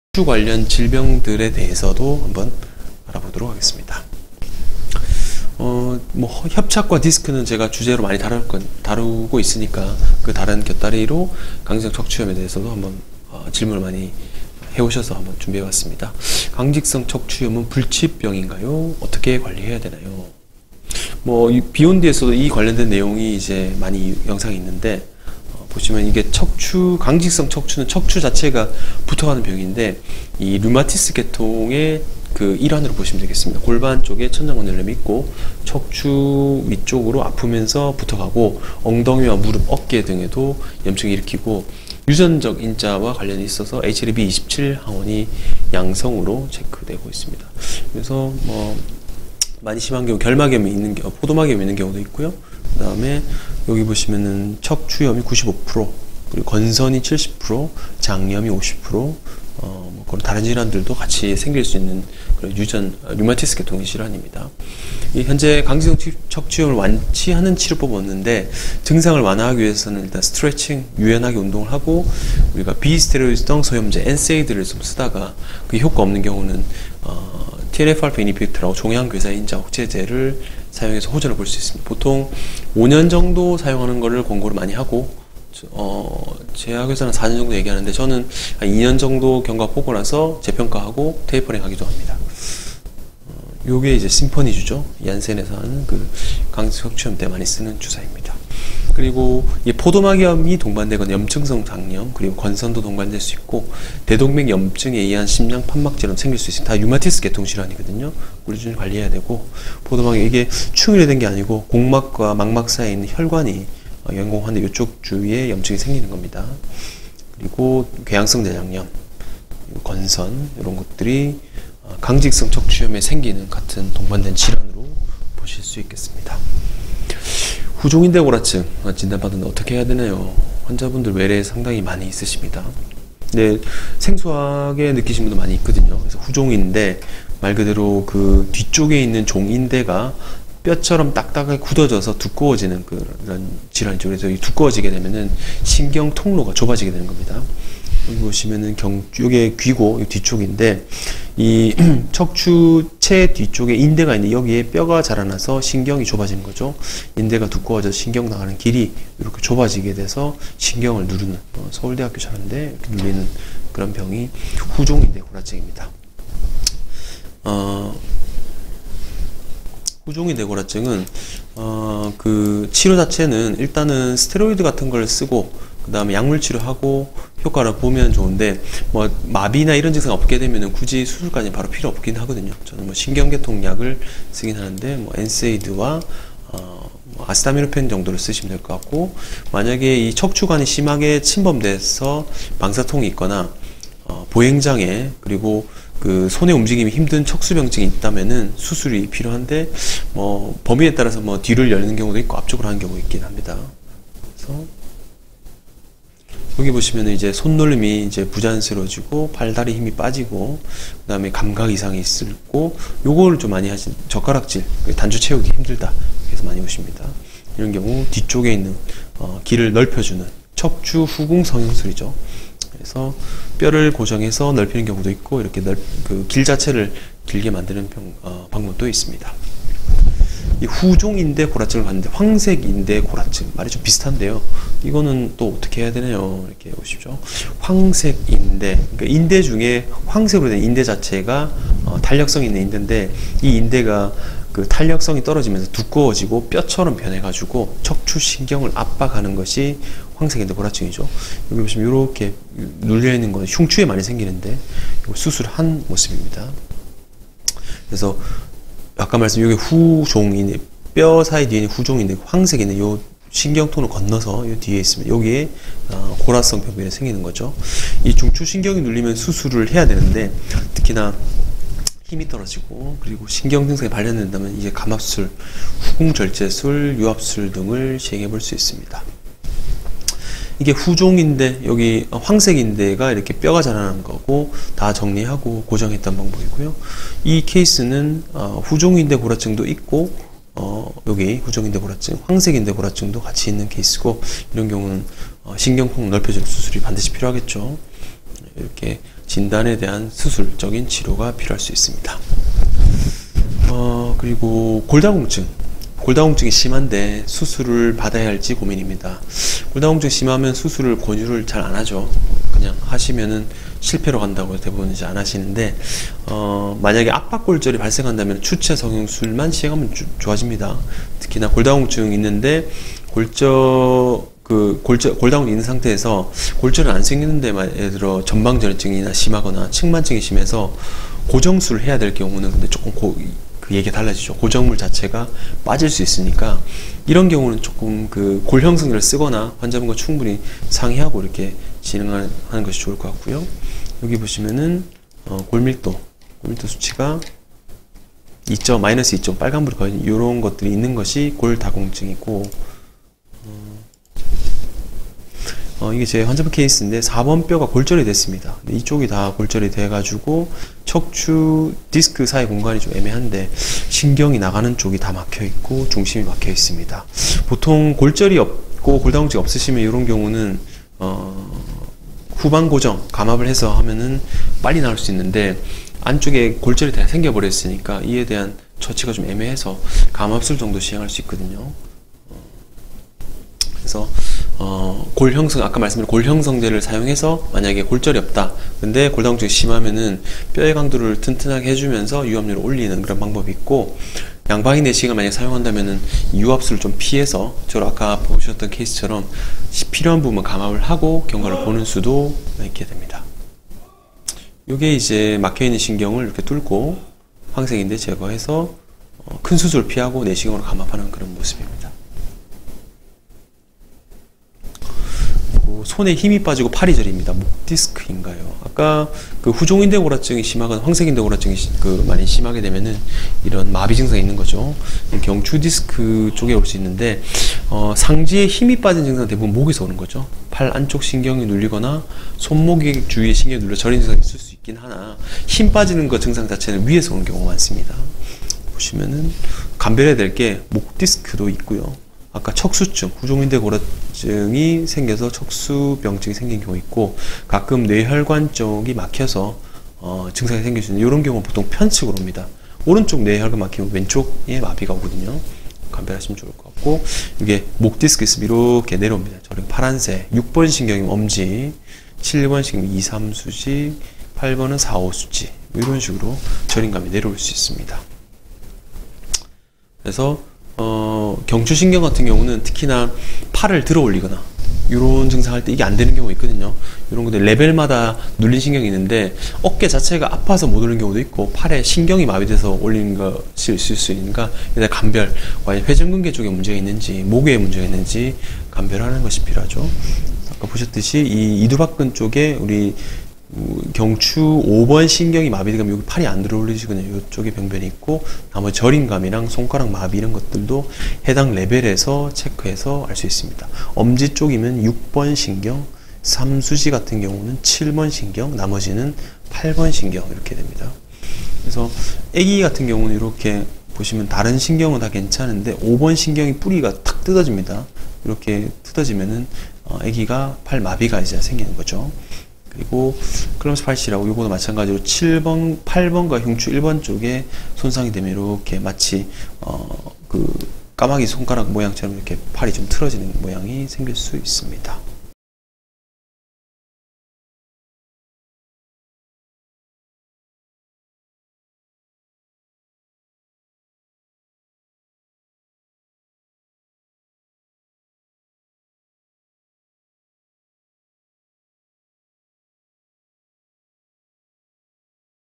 척추 관련 질병들에 대해서도 한번 알아보도록 하겠습니다. 협착과 디스크는 제가 주제로 많이 다루고 있으니까 그 다른 곁다리로 강직성 척추염에 대해서도 한번 질문을 많이 해오셔서 한번 준비해봤습니다. 강직성 척추염은 불치병인가요? 어떻게 관리해야 되나요? 비욘드에서도 이 관련된 내용이 이제 많이 영상이 있는데, 보시면 이게 강직성 척추는 척추 자체가 붙어가는 병인데, 이 류마티스 계통의 그 일환으로 보시면 되겠습니다. 골반 쪽에 천장건열염이 있고, 척추 위쪽으로 아프면서 붙어가고, 엉덩이와 무릎, 어깨 등에도 염증을 일으키고, 유전적 인자와 관련이 있어서 HLA-B27 항원이 양성으로 체크되고 있습니다. 그래서 많이 심한 경우 결막염이 있는 경우, 포도막염이 있는 경우도 있고요. 그 다음에 여기 보시면은 척추염이 95%, 그리고 건선이 70%, 장염이 50%, 그런 다른 질환들도 같이 생길 수 있는 그런 류마티스 계통의 질환입니다. 현재 강직성 척추염을 완치하는 치료법은 없는데, 증상을 완화하기 위해서는 일단 스트레칭, 유연하게 운동을 하고, 우리가 비스테로이드성 소염제, NSAID를 좀 쓰다가 그게 효과 없는 경우는 TNF-알파 이니비터라고 종양괴사 인자 억제제를 사용해서 호전을 볼 수 있습니다. 보통 5년 정도 사용하는 것을 권고를 많이 하고, 제약회사는 4년 정도 얘기하는데, 저는 한 2년 정도 경과 보고 나서 재평가하고 테이퍼링 하기도 합니다. 요게 이제 심퍼니주죠. 얀센에서 하는 그 강직성 척추염 때 많이 쓰는 주사입니다. 그리고 이 포도막염이 동반되거나 염증성 장염, 그리고 건선도 동반될 수 있고, 대동맥 염증에 의한 심장 판막질환 생길 수 있습니다. 다 류마티스 계통 질환이거든요. 꾸준히 관리해야 되고, 포도막염 이게 충혈이 된 게 아니고 공막과 망막 사이에 있는 혈관이 연공하는데 이쪽 주위에 염증이 생기는 겁니다. 그리고 궤양성 대장염, 건선 이런 것들이 강직성 척추염에 생기는 같은 동반된 질환으로 보실 수 있겠습니다. 후종인대고라증 진단받는데 어떻게 해야 되나요? 환자분들 외래에 상당히 많이 있으십니다. 근데 생소하게 느끼신 분도 많이 있거든요. 그래서 후종인대, 말 그대로 그 뒤쪽에 있는 종인대가 뼈처럼 딱딱하게 굳어져서 두꺼워지는 그런 질환이죠. 그래서 이 두꺼워지게 되면은 신경 통로가 좁아지게 되는 겁니다. 여기 보시면은 요게 귀고, 이 뒤쪽인데, 이 척추체 뒤쪽에 인대가 있는데 여기에 뼈가 자라나서 신경이 좁아지는 거죠. 인대가 두꺼워져서 신경 나가는 길이 이렇게 좁아지게 돼서 신경을 누르는, 서울대학교 자는데 이렇게 눌리는 그런 병이 후종인대 고라증입니다. 후종인대 고라증은 그 치료 자체는 일단은 스테로이드 같은 걸 쓰고, 그 다음에 약물 치료하고 효과를 보면 좋은데, 마비나 이런 증상 없게 되면은 굳이 수술까지 바로 필요 없긴 하거든요. 저는 신경계통 약을 쓰긴 하는데, NSAID와 아세타미노펜 정도를 쓰시면 될 것 같고, 만약에 이 척추관이 심하게 침범돼서 방사통이 있거나 보행장애, 그리고 그 손의 움직임이 힘든 척수병증이 있다면은 수술이 필요한데, 범위에 따라서 뒤를 열는 경우도 있고 앞쪽으로 하는 경우가 있긴 합니다. 그래서 여기 보시면은 이제 손놀림이 이제 부자연스러워지고, 팔다리 힘이 빠지고, 그 다음에 감각 이상이 있고, 요거를 좀 많이 하신 젓가락질, 단주 채우기 힘들다, 그래서 많이 오십니다. 이런 경우 뒤쪽에 있는 길을 넓혀주는 척추 후궁 성형술이죠. 그래서 뼈를 고정해서 넓히는 경우도 있고, 이렇게 그 길 자체를 길게 만드는 방법도 있습니다. 이 후종인대 고라증을 봤는데, 황색인대 고라증, 말이 좀 비슷한데요. 이거는 또 어떻게 해야 되나요? 이렇게 보십시오. 황색인대, 그러니까 인대 중에 황색으로 된 인대 자체가 탄력성이 있는 인대인데, 이 인대가 그 탄력성이 떨어지면서 두꺼워지고 뼈처럼 변해가지고 척추신경을 압박하는 것이 황색인대 고라증이죠. 여기 보시면 이렇게 눌려있는 건 흉추에 많이 생기는데, 이거 수술한 모습입니다. 그래서 아까 말씀, 여기 후종인대, 뼈 사이 뒤에 있는 후종인대, 황색인대, 요 신경통을 건너서 요 뒤에 있습니다. 여기에 고라성 병변이 생기는 거죠. 이 중추신경이 눌리면 수술을 해야 되는데, 특히나 힘이 떨어지고, 그리고 신경 증상이 발현된다면 이제 감압술, 후궁절제술, 유압술 등을 시행해 볼 수 있습니다. 이게 후종인대, 여기 황색인대가 이렇게 뼈가 자라는 거고, 다 정리하고 고정했던 방법이고요. 이 케이스는 후종인대 고라증도 있고, 여기 후종인대 고라증, 황색인대 고라증도 같이 있는 케이스고, 이런 경우는 신경통 넓혀주는 수술이 반드시 필요하겠죠. 이렇게 진단에 대한 수술적인 치료가 필요할 수 있습니다. 그리고 골다공증이 심한데 수술을 받아야 할지 고민입니다. 골다공증 심하면 수술을 권유를 잘 안 하죠. 그냥 하시면은 실패로 간다고 대부분 이제 안 하시는데, 만약에 압박골절이 발생한다면 추체 성형술만 시행하면 좋아집니다. 특히나 골다공증 있는데 골다공증 있는 상태에서 골절은 안 생기는데, 예를 들어 전방전증이나 심하거나 측만증이 심해서 고정술을 해야 될 경우는 근데 조금 그 얘기가 달라지죠. 고정물 자체가 빠질 수 있으니까 이런 경우는 조금 그 골형성제를 쓰거나 환자분과 충분히 상의하고 이렇게 진행하는 것이 좋을 것 같고요. 여기 보시면은 골밀도 수치가 마이너스 2점, 빨간불이 거의 이런 것들이 있는 것이 골다공증이고, 이게 제 환자분 케이스인데 4번 뼈가 골절이 됐습니다. 이쪽이 다 골절이 돼가지고 척추 디스크 사이 공간이 좀 애매한데 신경이 나가는 쪽이 다 막혀 있고 중심이 막혀 있습니다. 보통 골절이 없고 골다공증이 없으시면 이런 경우는 후방 고정, 감압을 해서 하면은 빨리 나올 수 있는데, 안쪽에 골절이 다 생겨버렸으니까 이에 대한 처치가 좀 애매해서 감압술 정도 시행할 수 있거든요. 그래서 아까 말씀드린 골형성제를 사용해서 만약에 골절이 없다, 근데 골다공증이 심하면은 뼈의 강도를 튼튼하게 해주면서 유압률을 올리는 그런 방법이 있고, 양방향 내시경을 만약에 사용한다면은 유압술을 좀 피해서 아까 보셨던 케이스처럼 필요한 부분 감압을 하고 경과를 보는 수도 있게 됩니다. 이게 이제 막혀있는 신경을 이렇게 뚫고 황색인데 제거해서 큰 수술을 피하고 내시경으로 감압하는 그런 모습입니다. 손에 힘이 빠지고 팔이 저립니다. 목 디스크인가요? 아까 그 후종인대골화증이 심하거나 황색인대골화증이 많이 심하게 되면은 이런 마비 증상이 있는 거죠. 경추 디스크 쪽에 올 수 있는데, 상지에 힘이 빠진 증상은 대부분 목에서 오는 거죠. 팔 안쪽 신경이 눌리거나 손목 주위에 신경이 눌려 저린 증상이 있을 수 있긴 하나, 힘 빠지는 거 증상 자체는 위에서 오는 경우가 많습니다. 보시면은 감별해야 될 게 목 디스크도 있고요. 아까 척수증, 후종인대골화증이 생겨서 척수병증이 생긴 경우 있고, 가끔 뇌혈관 쪽이 막혀서 증상이 생길 수 있는 이런 경우는 보통 편측으로 옵니다. 오른쪽 뇌혈관 막히면 왼쪽에 마비가 오거든요. 감별하시면 좋을 것 같고, 이게 목 디스크 있으면 이렇게 내려옵니다. 저런 파란색 6번 신경이면 엄지, 7번 신경이면 2, 3수지, 8번은 4, 5수지, 이런 식으로 저림감이 내려올 수 있습니다. 그래서 경추신경 같은 경우는 특히나 팔을 들어 올리거나 이런 증상할 때 이게 안 되는 경우가 있거든요. 이런 것들 레벨마다 눌린 신경이 있는데 어깨 자체가 아파서 못 올리는 경우도 있고, 팔에 신경이 마비돼서 올리는 것이 있을 수 있으니까 일단 감별, 과연 회전근개 쪽에 문제가 있는지 목에 문제가 있는지 감별하는 것이 필요하죠. 아까 보셨듯이 이 이두박근 쪽에 우리 경추 5번 신경이 마비되면 여기 팔이 안 들어올리시거든요. 이쪽에 병변이 있고, 나머지 저림감이랑 손가락 마비 이런 것들도 해당 레벨에서 체크해서 알 수 있습니다. 엄지 쪽이면 6번 신경, 삼수지 같은 경우는 7번 신경, 나머지는 8번 신경 이렇게 됩니다. 그래서 아기 같은 경우는 이렇게 보시면 다른 신경은 다 괜찮은데 5번 신경이 뿌리가 탁 뜯어집니다. 이렇게 뜯어지면은 아기가 팔 마비가 이제 생기는 거죠. 그리고 클럼스 팔씨라고 요거도 마찬가지로 7번, 8번과 흉추 1번 쪽에 손상이 되면 이렇게 마치 까마귀 손가락 모양처럼 이렇게 팔이 좀 틀어지는 모양이 생길 수 있습니다.